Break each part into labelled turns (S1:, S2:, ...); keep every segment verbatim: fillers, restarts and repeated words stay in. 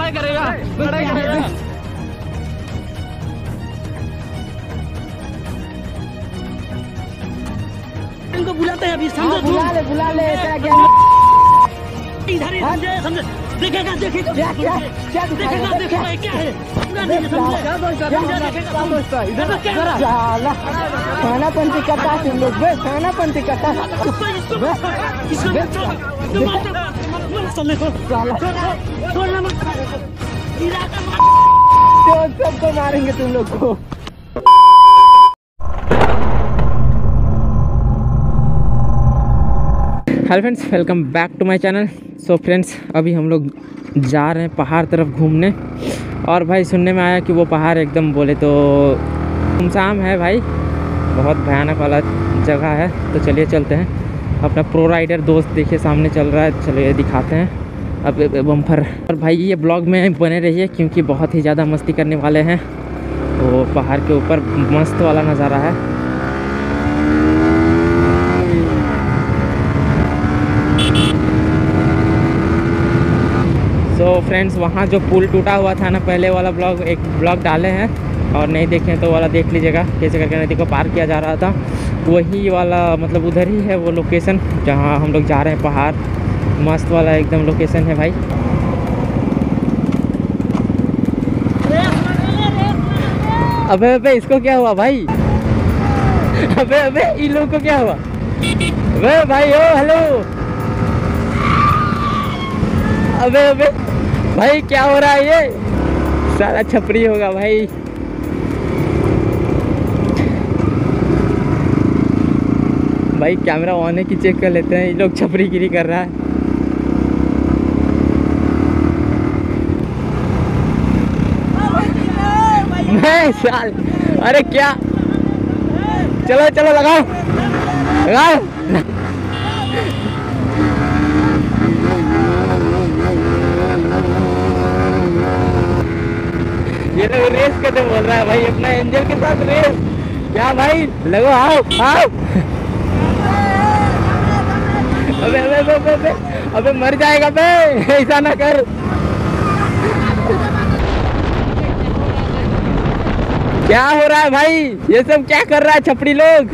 S1: खड़ा करेगा, खड़ा करेगा। इनको बुलाते हैं अभी, समझो।
S2: बुला ले बुला ले
S1: इधर ही समझे, समझे। देखेगा देखेगा
S2: क्या क्या क्या
S1: देखेगा देखेगा क्या है पूरा नहीं समझे।
S2: खाना पंथी करता तुम लोग बे, खाना पंथी करता सबको मारेंगे तुम लोग को।
S3: Hello friends, welcome back to my channel. So friends, अभी हम लोग जा रहे हैं पहाड़ तरफ घूमने। और भाई सुनने में आया कि वो पहाड़ एकदम बोले तो सुनसान है भाई, बहुत भयानक वाला जगह है। तो चलिए चलते हैं। अपना प्रो राइडर दोस्त देखिए सामने चल रहा है, चलिए दिखाते हैं अब बम्फर। और भाई ये ब्लॉग में बने रहिए क्योंकि बहुत ही ज़्यादा मस्ती करने वाले हैं। वो पहाड़ के ऊपर मस्त वाला नज़ारा है। सो so फ्रेंड्स, वहाँ जो पुल टूटा हुआ था ना, पहले वाला ब्लॉग एक ब्लॉग डाले हैं और नहीं देखें तो वाला देख लीजिएगा, कैसे करके नदी को पार किया जा रहा था। वही वाला मतलब उधर ही है वो लोकेशन जहाँ हम लोग जा रहे हैं। पहाड़ मस्त वाला एकदम लोकेशन है भाई। अबे अबे इसको क्या हुआ भाई? अबे अबे इन लोगों को क्या हुआ? अबे भाई ओ हेलो। अबे अबे भाई क्या हो रहा है? ये सारा छपरी होगा भाई। भाई कैमरा ऑन है कि चेक कर लेते हैं। ये लोग छपरी गिरी कर रहा है। मैं साल अरे क्या, चलो चलो लगाओ लगाओ। ये लोग रेस करते बोल रहा है भाई, अपना एंजल के साथ रेस। क्या भाई लगो, आओ आओ। अबे अबे अबे अबे अबे मर जाएगा बे, ऐसा ना कर। क्या हो रहा है भाई? ये सब क्या कर रहा है छपड़ी लोग?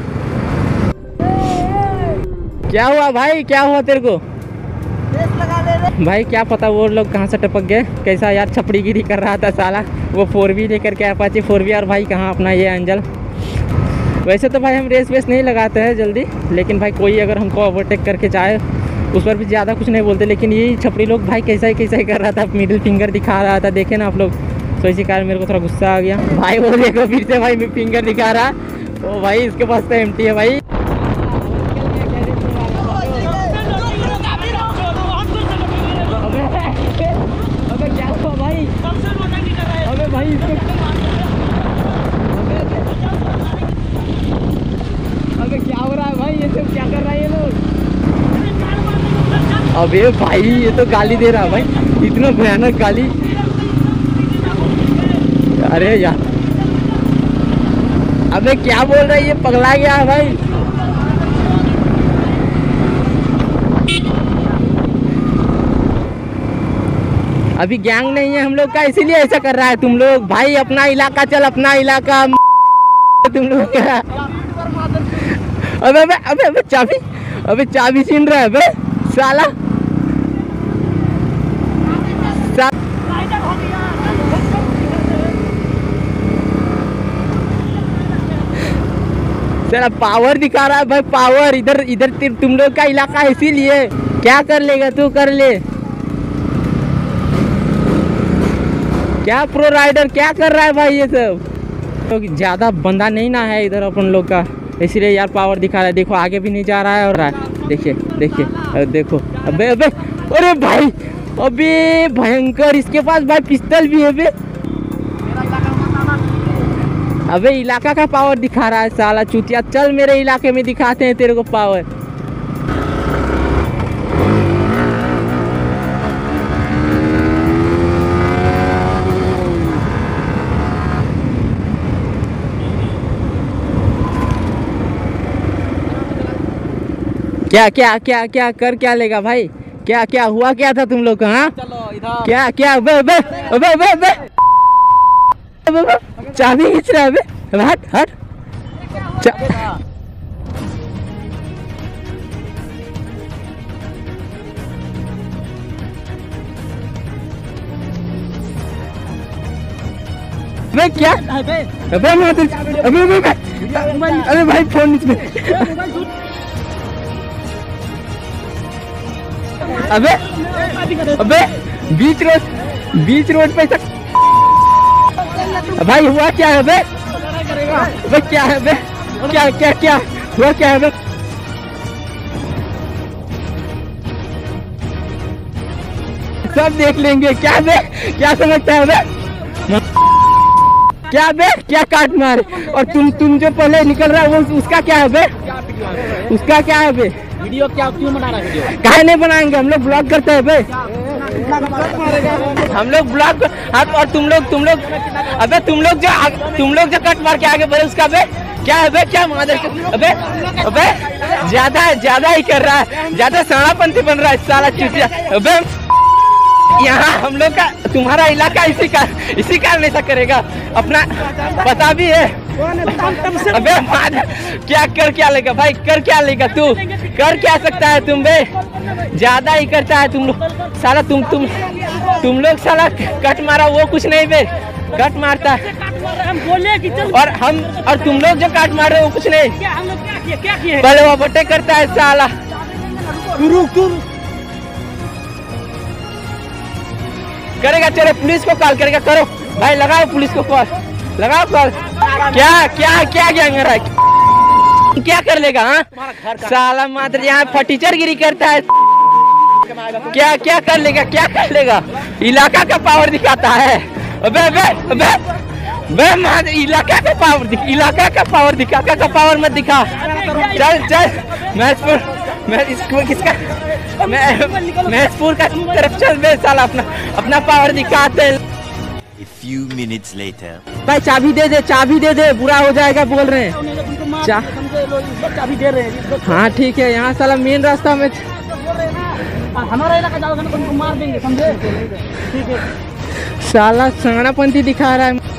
S3: क्या हुआ भाई, क्या हुआ तेरे को? भाई क्या पता वो लोग कहाँ से टपक गए। कैसा यार छपड़ी गिरी कर रहा था साला। वो फोर वी लेकर के अपाची फोर वी। और भाई कहाँ अपना ये एंजल। वैसे तो भाई हम रेस वेस नहीं लगाते हैं जल्दी, लेकिन भाई कोई अगर हमको ओवरटेक करके जाए उस पर भी ज़्यादा कुछ नहीं बोलते। लेकिन ये छपड़ी लोग भाई कैसा ही कैसा ही कर रहा था, मिडिल फिंगर दिखा रहा था, देखे ना आप लोग। तो इसी कारण मेरे को थोड़ा गुस्सा आ गया भाई। वो देखो फिर से भाई फिंगर दिखा रहा। तो भाई इसके पास तो एम्प्टी है भाई। अबे क्या हुआ भाई? अबे भाई इसको, अबे क्या हो रहा है भाई? ये सब क्या कर रहा है ये लोग? अबे भाई ये तो गाली दे रहा है भाई, इतना भयानक गाली। अरे यार अबे क्या बोल रहा है ये, पगला गया है भाई। अभी गैंग नहीं है हम लोग का, इसीलिए ऐसा कर रहा है तुम लोग। भाई अपना इलाका चल, अपना इलाका। तुम लोग क्या? अबे अबे अबे अबे चाबी, अबे चाबी छीन रहा है बे साला। साला पावर दिखा रहा है भाई, पावर। इधर इधर तुम लोग का इलाका है इसीलिए। क्या कर लेगा तू, कर ले। क्या प्रो राइडर क्या कर रहा है भाई? ये सब तो ज़्यादा बंदा नहीं ना है इधर अपन लोग का, इसलिए यार पावर दिखा रहा है। देखो आगे भी नहीं जा रहा है। और रहा है देखिए देखिए, देखो। अबे अबे अरे भाई, अबे भयंकर। इसके पास भाई पिस्तल भी है बे। अबे इलाका का पावर दिखा रहा है साला चूतिया। चल मेरे इलाके में दिखाते हैं तेरे को पावर। क्या क्या क्या क्या कर क्या लेगा भाई? क्या क्या हुआ, क्या था तुम लोग का? हाँ क्या क्या अबे अबे अबे अबे अबे अबे अबे चाबी खींच रहा है अबे हट हट चा... अबे क्या अबे अबे अबे अबे अरे भाई फोन नीचे अबे अबे बीच रोड बीच रोड पे तक भाई हुआ क्या है बे बे क्या है बे क्या क्या क्या हुआ क्या है बे सब देख लेंगे क्या बे क्या समझता है बे क्या बे क्या काट मारे और तुम तुम जो पहले निकल रहा है वो उसका क्या है बे उसका क्या है बे
S1: वीडियो क्या क्यों बना रहा है वीडियो?
S3: काहे नहीं बनाएंगे हम लोग ब्लॉग करते हैं बे हम लोग ब्लॉग और तुम लोग तुम लोग अबे तुम लोग जो तुम लोग जो कट मार के आगे बढ़े उसका बे क्या है बे क्या मादर अबे अबे ज्यादा है ज्यादा ही कर रहा है ज्यादा सड़ापंथी बन रहा है साला चूतिया अबे यहाँ हम लोग का तुम्हारा इलाका इसी का इसी कारण ऐसा करेगा अपना पता भी है अबे क्या कर क्या लेगा भाई कर क्या लेगा तू कर क्या सकता है तुम बे ज्यादा ही करता है तुम लोग साला तुम तुम तुम लोग साला कट मारा वो कुछ नहीं बे कट मारता है
S1: हम बोले कि चल
S3: और हम और तुम लोग जो काट मार रहे हो वो कुछ नहीं
S1: क्या हम लोग क्या किए क्या किए
S3: पहले वो बटे करता है साला करेगा चलो पुलिस को कॉल करेगा करो भाई लगाओ पुलिस को कॉल लगाओ कॉल क्या क्या क्या गैंग रहा है क्या कर लेगा हाँ साला मात्र यहाँ फटीचर गिरी करता है क्या क्या कर लेगा क्या कर लेगा इलाका का पावर दिखाता है अबे अबे अबे बे मात्र इलाका का पावर दिखा इलाका का पावर दिखा का पावर मत दिखा चल चल महजपुर मैं इसको किसका मैं महजपुर का तरफ चल बे साला अपना अपना पावर दिखाते हैं
S4: few minutes later.
S3: भाई चाबी दे दे चाबी दे दे बुरा हो जाएगा बोल रहे हैं चा...
S1: चाबी दे रहे हैं
S3: हाँ ठीक है यहाँ साला मेन रास्ता में
S1: हमारा इलाका जाओगे ना तो उनको मार देंगे समझे ठीक है
S3: साला सड़ापंथी दिखा रहा है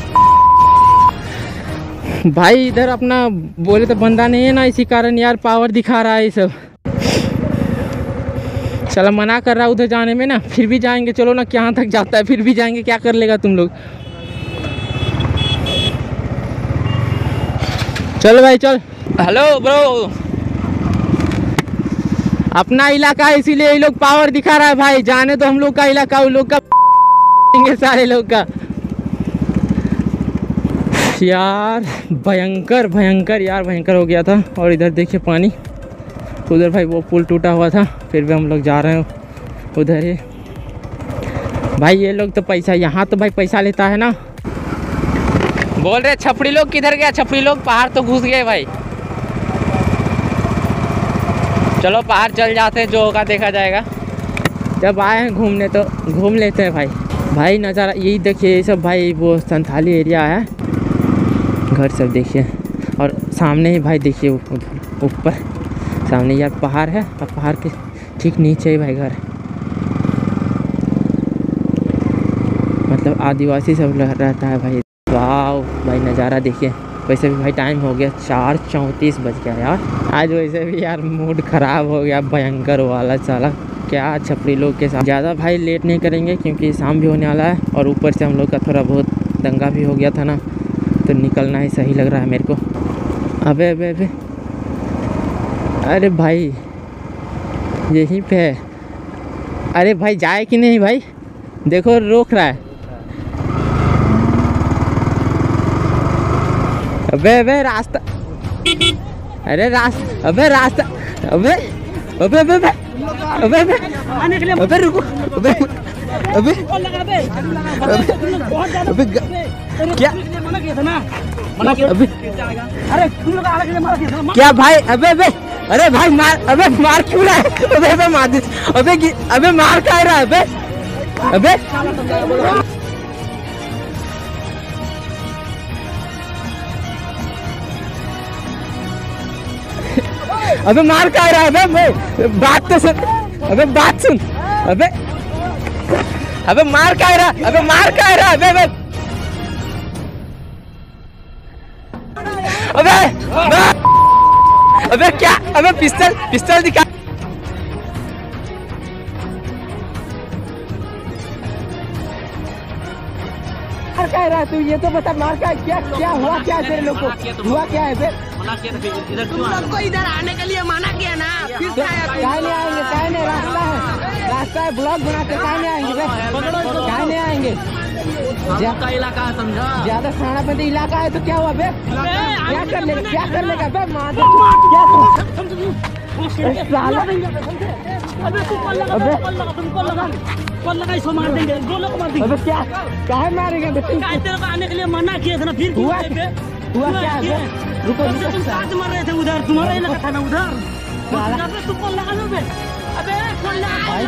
S3: भाई इधर अपना बोले तो बंदा नहीं है ना इसी कारण यार पावर दिखा रहा है ये सब साला मना कर रहा है उधर जाने में ना फिर भी जाएंगे चलो ना कहाँ तक जाता है फिर भी जाएंगे क्या कर लेगा तुम लोग चल भाई चल हेलो ब्रो अपना इलाका है इसीलिए ये लोग पावर दिखा रहा है भाई जाने तो हम लोग का इलाका उन लोग का सारे लोग का यार भयंकर भयंकर यार भयंकर हो गया था और इधर देखिए पानी उधर भाई वो पुल टूटा हुआ था फिर भी हम लोग जा रहे हैं उधर ही भाई ये लोग तो पैसा यहाँ तो भाई पैसा लेता है ना बोल रहे छपड़ी लोग किधर गया छपड़ी लोग पहाड़ तो घुस गए भाई चलो पहाड़ चल जाते हैं जो होगा देखा जाएगा जब आए हैं घूमने तो घूम लेते हैं भाई भाई नज़ारा यही देखिए ये सब भाई वो संथाली एरिया है घर सब देखिए और सामने ही भाई देखिए उधर ऊपर सामने यार पहाड़ है और पहाड़ के ठीक नीचे ही भाई घर मतलब आदिवासी सब रहता है भाई वाह भाई नज़ारा देखिए वैसे भी भाई टाइम हो गया चार चौंतीस बज गया यार आज वैसे भी यार मूड ख़राब हो गया भयंकर वाला साला क्या छपड़ी लोग के साथ ज़्यादा भाई लेट नहीं करेंगे क्योंकि शाम भी होने वाला है और ऊपर से हम लोग का थोड़ा बहुत दंगा भी हो गया था ना तो निकलना ही सही लग रहा है मेरे को अबे अबे अबे अरे भाई यहीं पे है अरे भाई जाए कि नहीं भाई देखो रोक रहा है अबे अबे रास्ता अरे रास्ता अबे रास्ता अबे अबे अबे अबे अबे अबे
S1: आने के लिए
S3: अबे रुको अबे अबे अबे क्या
S1: मना किया था ना मना किया
S3: अबे
S1: अरे तुम लोग आने के लिए मना किया था
S3: क्या भाई अबे अबे अरे भाई मार अबे मार क्यों रहा है अबे अबे मार दे अबे अबे मार क्या रहा है अबे अबे अबे मार क्या रहा है अबे बात तो सुन अबे बात सुन अबे अबे मार क्या रहा, अबे मार क्या रहा, अबे अबे अबे अबे क्या, अबे पिस्टल पिस्टल दिखा।
S2: मार क्या रहा तू, ये तो बता मार क्या क्या क्या हुआ, क्या तेरे लोग को हुआ क्या है बे?
S1: तुम लोग को इधर आने के लिए मना किया ना, फिर
S2: काहे नहीं आएंगे, काहे नहीं, रास्ता है, रास्ता है, ब्लॉक बनाते, काहे नहीं आएंगे बे, काहे नहीं आएंगे?
S1: का इलाका है, समझा?
S2: ज्यादा खानापंती इलाका है तो क्या हुआ बे? क्या कर लेगा, क्या कर लेगा बे? मार क्या साला,
S1: अबे तू कॉल लगा,
S2: अबे
S1: कॉल लगा, तुम कॉल लगा, कॉल लगा, इसको मार देंगे, दोनों को मार देंगे।
S2: अबे क्या काहे मारेंगे बे?
S1: क्या तेरे को आने के लिए मना किया था ना, फिर
S2: हुआ
S1: क्यों आए बे?
S2: हुआ क्या है बे? रुको
S1: तुम
S2: रुको
S1: साथ मार रहे थे उधर, तुम्हारा इलाका था ना उधर।
S2: साला।
S1: अबे तू कॉल लगा लो बे, अबे कॉल लगा,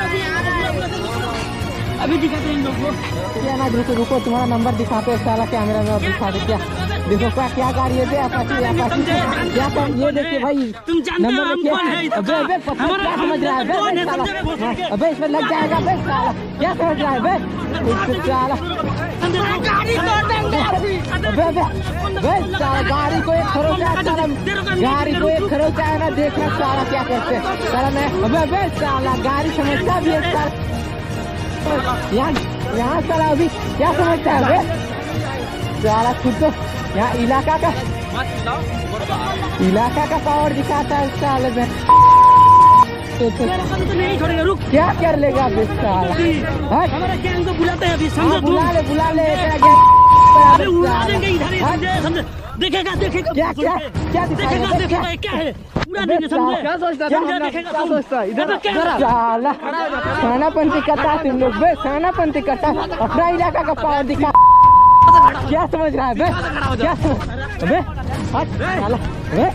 S1: अभी दिखाते हैं इन लोग को।
S2: क्या ना, रुको रुको, तुम्हारा नंबर दिखाते हैं साला, कैमरा में दिखा दे। क्या देखो क्या क्या कार ये दे, अपाची अपाची क्या कर, ये देखिए भाई
S1: तुम जानते हो हम कौन है इधर?
S2: अबे अबे पता क्या समझ रहा है बे
S1: कौन है,
S2: साला?
S1: समझे?
S2: अबे इसमें लग जाएगा बे साला, क्या समझ रहा है बे साला?
S1: गाड़ी तोड़ देंगे
S2: अबे अबे बे साला, गाड़ी को एक खरोचा है साला, गाड़ी को एक खरोचा है ना, देखना साला क्या करते साला। मैं अबे अबे साला, गाड़ी समझता भी है साला, यहाँ यहाँ साला अभी क्या समझता है बे साला? खुद तो यहाँ इलाका का इलाका का पावर दिखाता है साले में। तो, तो,
S1: तो नहीं छोड़ेगा, रुक।
S2: क्या कर लेगा बे साला? हट,
S1: हमारा गैंग को बुलाते हैं अभी,
S2: हाँ,
S1: समझो तुम।
S2: बुला ले बुला ले,
S1: अबे उड़ा देंगे इधर ही, समझे समझे, देखेगा देखेगा
S2: क्या क्या क्या दिखाएगा
S1: देखेगा
S2: बे? क्या
S1: देखेगा क्या है, उड़ा देंगे, समझे?
S2: क्या सोचता
S1: समझे, देखेगा तुम। अबे क्या
S2: साला खानापंती करता है तुम लोग बे, खानापंती करता है, अपना इलाका का पावर दिखा। क्या समझ रहा है बे? क्या समझ अबे हट साला, अबे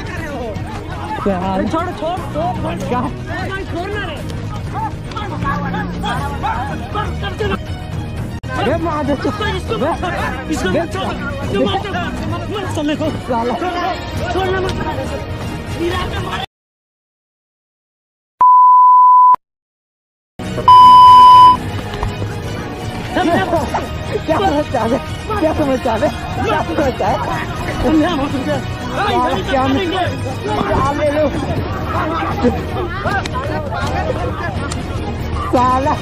S2: साला
S1: छोड़ छोड़ छोड़
S2: क्या
S1: छोड़ना रे।
S2: अबे मार दे चुप,
S1: इसको
S2: अबे
S1: इसको
S2: अबे
S1: जो मारते मत चलने को,
S2: साला
S1: छोड़ना मत, इलाका मार।
S2: क्या समझता है, क्या समझता है, क्या समझता है? क्या ले लो साला,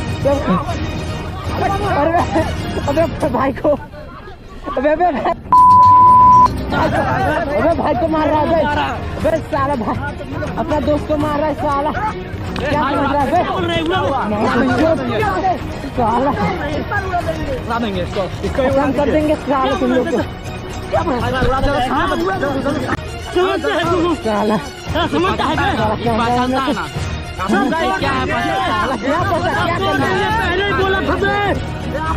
S2: अरे अबे भाई को, अबे अबे अबे भाई को मार रहा है बे, अबे साला भाई अपना दोस्त को मार रहा है साला, क्या समझ रहा है बे? साला खत्म कर देंगे साला तुम लोग को,
S1: समझते है तुम,
S2: साला
S1: समझता है
S2: साला क्या है ना,
S1: क्या है
S2: साला क्या पता क्या करना है?
S1: पहले ही बोला था बे,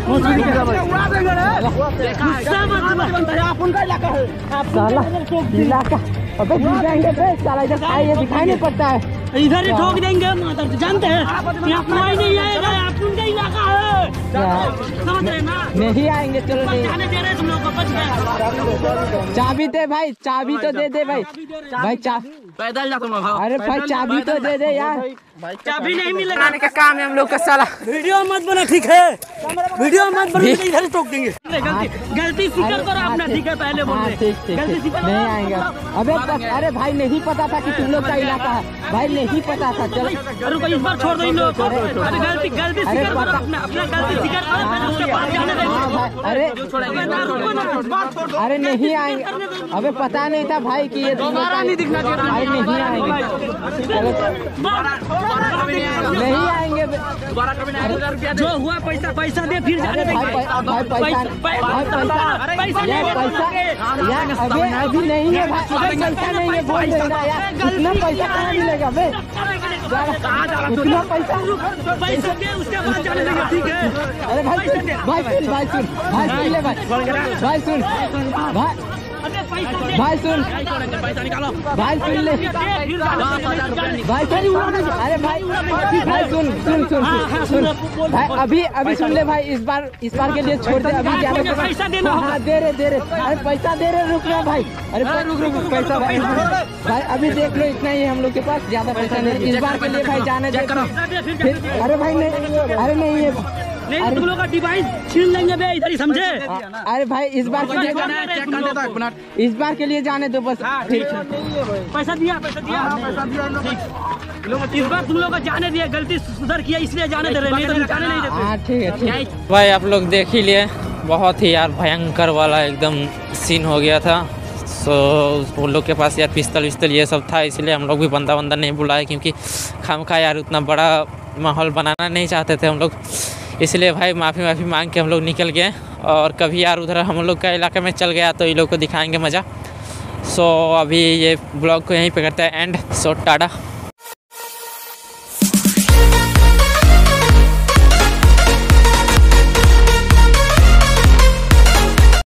S2: साला इलाका, अबे गिर जाएंगे बे साला, इधर आइए दिखाई नहीं पड़ता है,
S1: इधर ही ठोक देंगे माता, जानते हैं यहाँ कोई नहीं आएगा, आप उनका इलाका है, समझ रहे ना?
S2: नहीं आएंगे, चलो नहीं
S1: जाने दे रहे तुम लोग को, बच गए।
S2: चाबी दे भाई, चाबी तो दे दे भाई, भाई चा
S1: पैदल जा तुम लोग,
S2: अरे भाई चाबी तो दे दे यार,
S1: चाबी नहीं मिलेगा।
S3: आने का काम है हम लोग का साला।
S1: वीडियो मत बना, ठीक है? वीडियो मत बना, तो इधर ही ठोक देंगे। गलती गलती स्वीकार करो अपना, ठीक है? पहले बोल
S2: हाँ
S1: रहे
S2: ठीक ठीक
S1: गलती
S2: ठीक,
S1: स्वीकार
S2: नहीं
S1: करो।
S2: आएंगे। अबे प- अरे भाई नहीं पता था कि तुम लोग का इलाका है, भाई नहीं पता था, चलो
S1: रुको इस बार छोड़ दो इन लोगों को। अरे गलती गलती
S2: अरे
S1: स्वीकार करो
S2: पता-
S1: अपना, अपना गलती स्वीकार करो, फिर उसके बाद जाने
S2: हाँ
S1: देंगे।
S2: भाई, अरे
S1: अबे ना, रुको ना।
S2: अरे नहीं आएंगे, अबे पता नहीं था भाई कि ये तुम लोग का, भाई नहीं आएंगे, चलो नहीं आएंगे बे।
S1: जो हुआ पैसा पैसा दे, फिर जाने
S2: अरे भाई
S1: देंगे।
S2: पै- भाई पैसा भाई पैसा
S1: पैसा
S2: यार पैसा यार अबे अभी नहीं है भाई, अबे पैसा नहीं है बोल देना यार, इतना पैसा कहाँ मिलेगा बे? इतना पैसा,
S1: पैसा दे, उसके बाद जाने देंगे, ठीक है?
S2: अरे भाई सुन भाई सुन भाई सुन भाई सुन ले भाई भाई सुन भाई
S1: अबे
S2: भाई सुन
S1: पैसा निकालो
S2: भाई सुन ले भाई सुन अरे भाई भाई सुन सुन सुन सुन भाई अभी अभी सुन ले भाई इस बार इस बार के लिए छोड़ दे अभी ज्यादा
S1: पैसा देना
S2: हाँ दे रहे दे रहे अरे पैसा दे रहे रुक रहे भाई अरे रुक रुक पैसा भाई भाई अभी देख लो इतना ही हम लोग के पास ज्यादा पैसा नहीं इस बार के लिए भाई जाने दे फिर अरे भाई नहीं अरे नहीं ये
S1: नहीं तुम लोग का डिवाइस छीन लेंगे बे इधर ही समझे
S2: अरे भाई इस बार के लिए
S1: चेक कर देता एक मिनट
S2: इस बार के लिए जाने दो बस
S1: पैसा दिया पैसा दिया पैसा दिया इस बार तुम लोग का जाने दिया गलती सुधर किया इसलिए जाने दे रहे नहीं तो जाने नहीं देते
S2: हाँ ठीक है ठीक है
S3: भाई आप लोग देख ही लिए बहुत ही यार भयंकर वाला एकदम सीन हो गया था। सो उन लोग के पास यार पिस्तल विस्तल ये सब था इसलिए हम लोग भी बंदा बंदा नहीं बुलाए क्योंकि खामखा यार उतना बड़ा माहौल बनाना नहीं चाहते थे हम लोग इसलिए भाई माफ़ी माफ़ी मांग के हम लोग निकल गए और कभी यार उधर हम लोग का इलाके में चल गया तो ये लोग को दिखाएंगे मज़ा। सो अभी ये ब्लॉग को यहीं पे करते हैं एंड। सो टाटा।